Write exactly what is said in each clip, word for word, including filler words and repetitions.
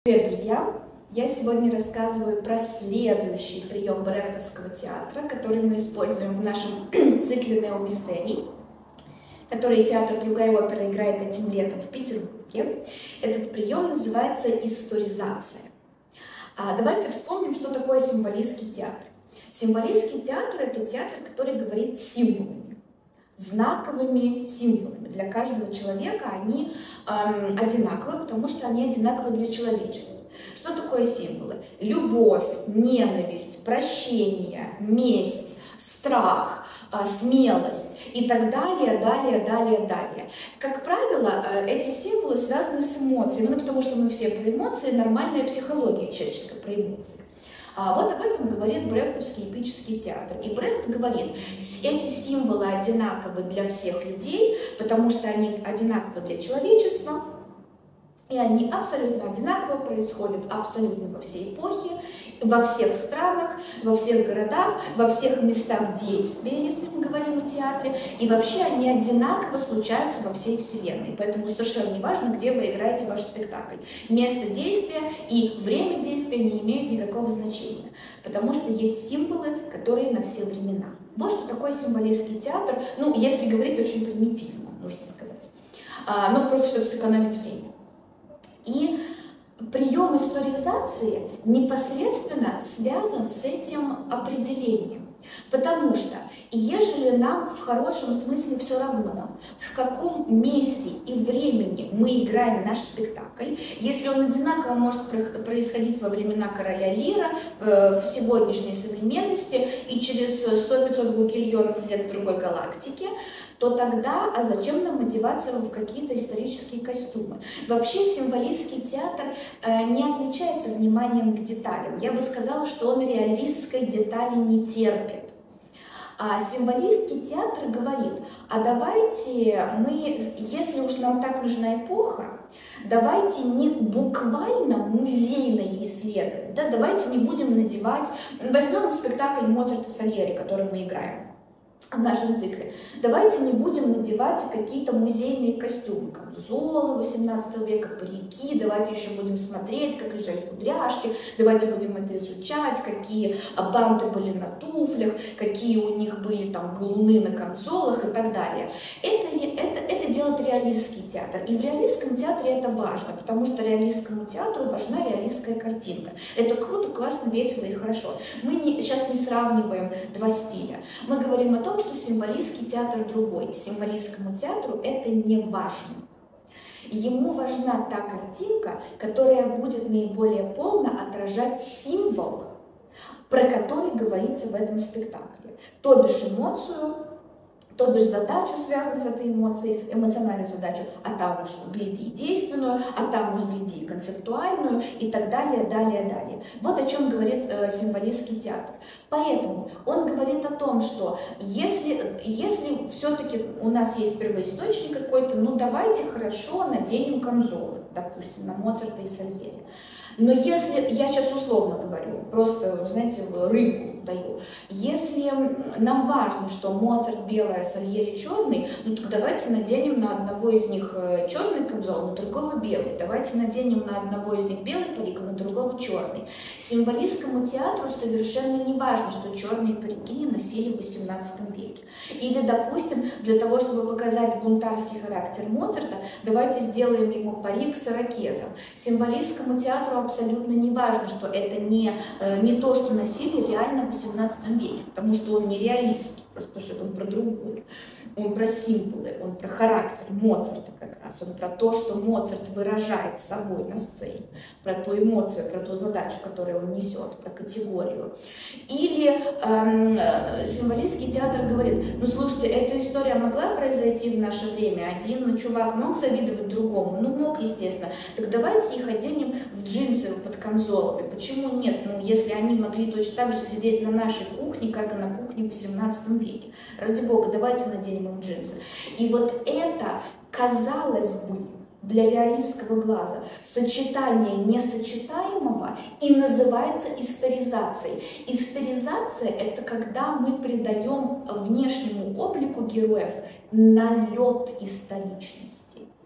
Привет, друзья! Я сегодня рассказываю про следующий прием брехтовского театра, который мы используем в нашем цикле «Неомистерий», который театр «Другая опера» играет этим летом в Петербурге. Этот прием называется историзация. А давайте вспомним, что такое символистский театр. Символистский театр – это театр, который говорит символами, знаковыми символами. Для каждого человека они эм, одинаковые, потому что они одинаковы для человечества. Что такое символы? Любовь, ненависть, прощение, месть, страх, э, смелость и так далее, далее, далее, далее. Как правило, э, эти символы связаны с эмоциями, именно потому что мы все про эмоции, нормальная психология человеческая про эмоции. А вот об этом говорит брехтовский эпический театр. И Брехт говорит, эти символы одинаковы для всех людей, потому что они одинаковы для человечества, и они абсолютно одинаково происходят абсолютно во всей эпохе, во всех странах, во всех городах, во всех местах действия, если мы говорим о театре, и вообще они одинаково случаются во всей вселенной. Поэтому совершенно не важно, где вы играете ваш спектакль. Место действия и время действия не имеют никакого значения, потому что есть символы, которые на все времена. Вот что такое символистский театр, ну, если говорить очень примитивно, нужно сказать, а, ну, просто чтобы сэкономить время. И прием историзации непосредственно связан с этим определением, потому что ежели нам в хорошем смысле все равно, в каком месте и времени мы играем наш спектакль, если он одинаково может происходить во времена короля Лира, в сегодняшней современности и через сто-пятьсот гукильонов лет в другой галактике, то тогда, а зачем нам одеваться в какие-то исторические костюмы? Вообще символистский театр э, не отличается вниманием к деталям. Я бы сказала, что он реалистской детали не терпит. А символистский театр говорит, а давайте мы, если уж нам так нужна эпоха, давайте не буквально музейное исследование, да, давайте не будем надевать, возьмем спектакль Моцарта Сальери, который мы играем в нашем цикле. Давайте не будем надевать какие-то музейные костюмы, камзолы восемнадцатого века, парики, давайте еще будем смотреть, как лежали кудряшки, давайте будем это изучать, какие банты были на туфлях, какие у них были там галуны на камзолах и так далее. Это, это, это делает реалистский театр. И в реалистском театре это важно, потому что реалистскому театру важна реалистская картинка. Это круто, классно, весело и хорошо. Мы не, сейчас не сравниваем два стиля. Мы говорим о том, что символистский театр другой. Символистскому театру это не важно. Ему важна та картинка, которая будет наиболее полно отражать символ, про который говорится в этом спектакле. То бишь эмоцию, то бишь задачу, связанную с этой эмоцией, эмоциональную задачу, а там уж гляди и действенную, а там уж гляди и концептуальную и так далее, далее, далее. Вот о чем говорит э, символистский театр. Поэтому он говорит о том, что если, если все-таки у нас есть первоисточник какой-то, ну давайте хорошо наденем камзолы, допустим, на Моцарта и Сальери. Но если, я сейчас условно говорю, просто, знаете, рыбу даю, если нам важно, что Моцарт белый, а Сальери черный, ну так давайте наденем на одного из них черный камзол, на другого белый. Давайте наденем на одного из них белый парик, а на другого черный. Символистскому театру совершенно не важно, что черные парики не носили в восемнадцатом веке. Или, допустим, для того, чтобы показать бунтарский характер Моцарта, давайте сделаем ему парик с ирокезом. Символистскому театру абсолютно не важно, что это не, не то, что носили реально в восемнадцатом веке, потому что он не реалистский, просто потому что он про другое. Он про символы, он про характер Моцарта как раз, он про то, что Моцарт выражает собой на сцене, про ту эмоцию, про ту задачу, которую он несет, про категорию. Или эм, символистский театр говорит, ну слушайте, эта история могла произойти в наше время, один чувак мог завидовать другому, ну мог, естественно, так давайте их оденем в джинсы под камзолами. Почему нет? Ну если они могли точно так же сидеть на нашей кухне, как и на кухне в восемнадцатом веке. Ради бога, давайте наденем им джинсы. И вот это, казалось бы, для реалистского глаза сочетание несочетаемого и называется историзацией. Историзация – это когда мы придаем внешнему облику героев налет историчности.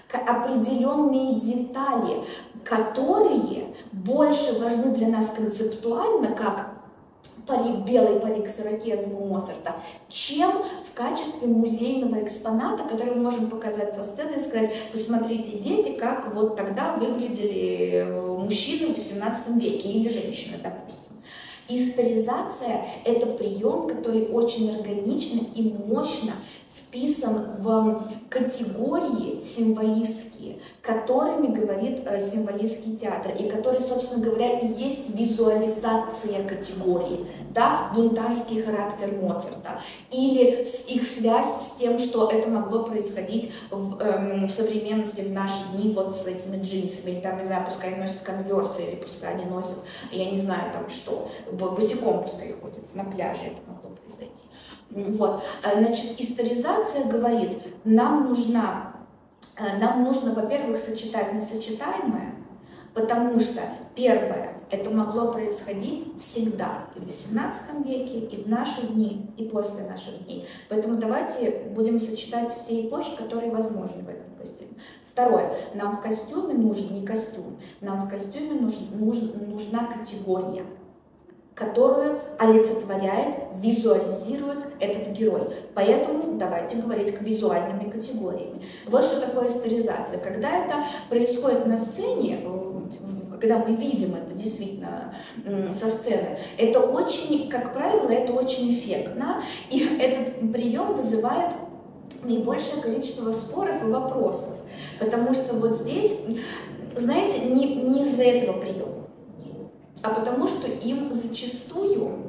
определенные детали, которые больше важны для нас концептуально, как парик, белый парик с ирокезом у Моцарта, чем в качестве музейного экспоната, который мы можем показать со сцены и сказать: посмотрите, дети, как вот тогда выглядели мужчины в восемнадцатом веке или женщины, допустим. Историзация – это прием, который очень органично и мощно вписан в категории символистские, которыми говорит э, символистский театр, и который, собственно говоря, и есть визуализация категории, да, бунтарский характер Моцарта, или с, их связь с тем, что это могло происходить в, эм, в современности, в наши дни, вот с этими джинсами, или там, не знаю, пускай они носят конверсы, или пускай они носят, я не знаю, там что, босиком пускай ходят, на пляже это могло произойти. Вот, значит, историзация говорит, нам нужна, нам нужно, во-первых, сочетать несочетаемое, потому что, первое, это могло происходить всегда, и в восемнадцатом веке, и в наши дни, и после наших дней. Поэтому давайте будем сочетать все эпохи, которые возможны в этом костюме. Второе, нам в костюме нужен не костюм, нам в костюме нужен, нужен, нужна категория, которую олицетворяет, визуализирует этот герой. Поэтому давайте говорить визуальными категориями. Вот что такое историзация. Когда это происходит на сцене, когда мы видим это действительно со сцены, это очень, как правило, это очень эффектно, и этот прием вызывает наибольшее количество споров и вопросов. Потому что вот здесь, знаете, не, не из-за этого приема, а потому что им зачастую,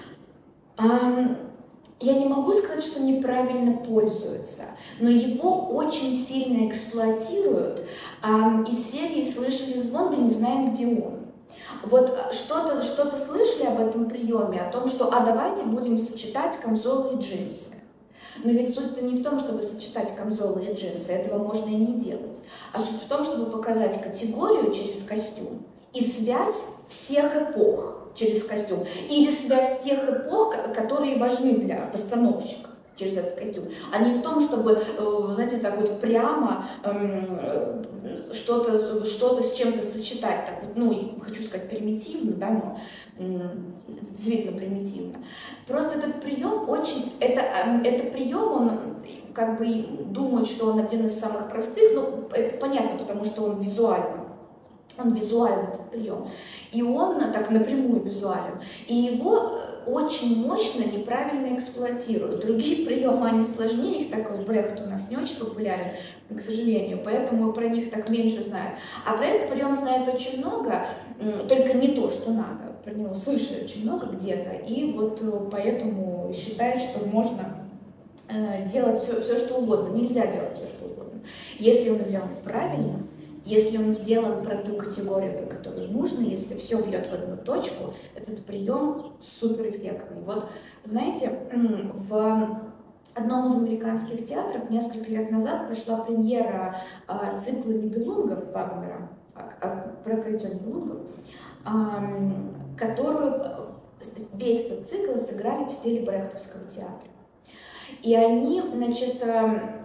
эм, я не могу сказать, что неправильно пользуются, но его очень сильно эксплуатируют. Эм, из серии «Слышали звон, да не знаем, где он». Вот что-то что-то слышали об этом приеме, о том, что «а давайте будем сочетать камзолы и джинсы». Но ведь суть-то не в том, чтобы сочетать камзолы и джинсы, этого можно и не делать, а суть в том, чтобы показать категорию через костюм и связь всех эпох через костюм, или связь тех эпох, которые важны для постановщиков через этот костюм, а не в том, чтобы, знаете, так вот прямо эм, что-то что-то с чем-то сочетать, так вот, ну, хочу сказать примитивно, да, но эм, действительно примитивно. Просто этот прием очень, это, это прием, он как бы думает, что он один из самых простых, но это понятно, потому что он визуальный. Он визуальный, этот прием, и он так напрямую визуален, и его очень мощно неправильно эксплуатируют. Другие приемы, они сложнее, их такой Брехт у нас не очень популярен, к сожалению, поэтому про них так меньше знают. А про этот прием знает очень много, только не то, что надо, про него слышали очень много где-то, и вот поэтому считают, что можно делать все, все, что угодно. Нельзя делать все, что угодно. Если он сделан правильно, если он сделан про ту категорию, про которую нужно, если все бьет в одну точку, этот прием суперэффектный. Вот, знаете, в одном из американских театров несколько лет назад прошла премьера э, цикла «Нибелунгов» Вагнера, про «Крытье Нибелунгов», э, которую весь этот цикл сыграли в стиле брехтовского театра. И они, значит, э,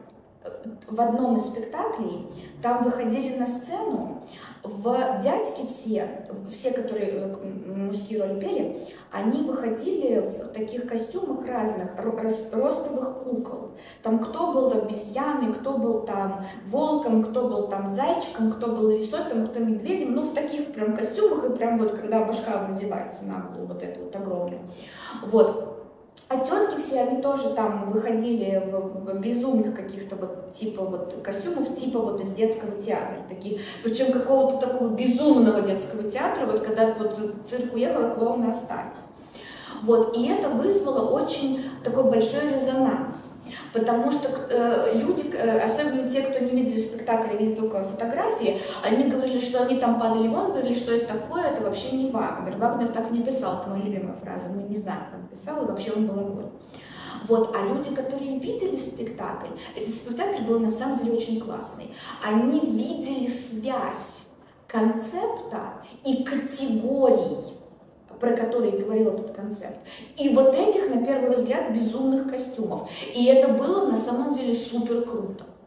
в одном из спектаклей там выходили на сцену в дядьки все, все, которые мужские роли пели, они выходили в таких костюмах разных, ростовых кукол. Там кто был обезьяной, кто был там волком, кто был там зайчиком, кто был рисотом, кто медведем, ну в таких прям костюмах, и прям вот когда башка надевается на голову, вот это вот огромное. Вот. А тетки все, они тоже там выходили в безумных каких-то вот типа вот костюмов, типа вот из детского театра, такие, причем какого-то такого безумного детского театра, вот когда вот цирк уехал, а клоуны остались. Вот, и это вызвало очень такой большой резонанс, потому что э, люди, э, особенно те, кто не видели спектакль, а видели только фотографии, они говорили, что они там падали вон, говорили, что это такое, это вообще не Вагнер. Вагнер так не писал, это моя любимая фраза, мы не знаем, как он писал, и вообще он был огонь. Вот, а люди, которые видели спектакль, этот спектакль был на самом деле очень классный, они видели связь концепта и категорий, про которые говорил этот концепт. И вот этих, на первый взгляд, безумных костюмов. И это было на самом деле супер круто.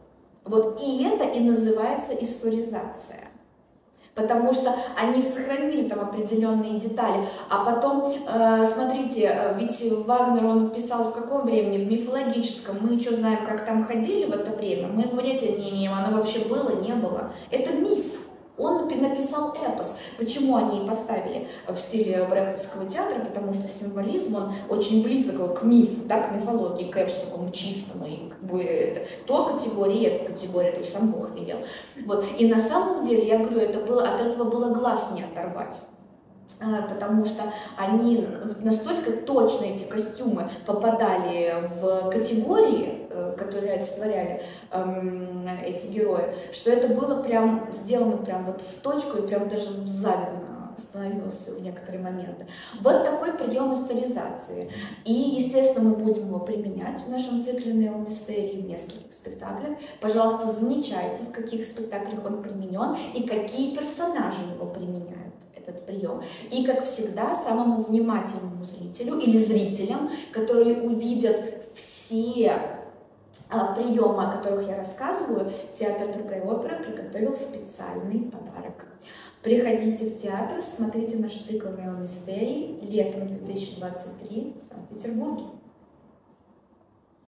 Вот, и это и называется историзация. Потому что они сохранили там определенные детали. А потом, э, смотрите, ведь Вагнер, он писал в каком времени? В мифологическом. Мы что знаем, как там ходили в это время? Мы понятия не имеем, оно вообще было, не было. Это миф. Он написал эпос. Почему они и поставили в стиле брехтовского театра? Потому что символизм, он очень близок к мифу, да, к мифологии, к эпосу такому чистому. И как бы это то категория, эта категория, то есть сам Бог велел. Вот. И на самом деле, я говорю, это было, от этого было глаз не оторвать. Потому что они настолько точно, эти костюмы, попадали в категории, которые олицетворяли эм, эти герои, что это было прям сделано прям вот в точку и прям даже завидно становился в некоторые моменты. Вот такой прием историзации. И, естественно, мы будем его применять в нашем цикле неомистерии в нескольких спектаклях. Пожалуйста, замечайте, в каких спектаклях он применен и какие персонажи его применяют. Этот прием. И, как всегда, самому внимательному зрителю или зрителям, которые увидят все а, приемы, о которых я рассказываю, театр Другая опера приготовил специальный подарок. Приходите в театр, смотрите наш цикл неомистерий летом две тысячи двадцать третьего в Санкт-Петербурге.